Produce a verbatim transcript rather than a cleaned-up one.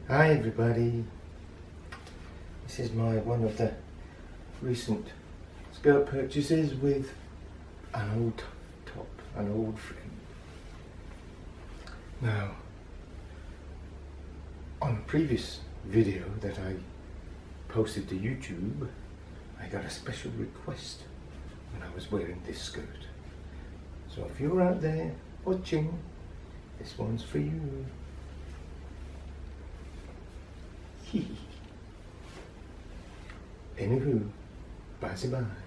Hi everybody, this is my one of the recent skirt purchases with an old top, an old friend. Now, on a previous video that I posted to YouTube, I got a special request when I was wearing this skirt. So if you're out there watching, this one's for you. Anywho, bye bye.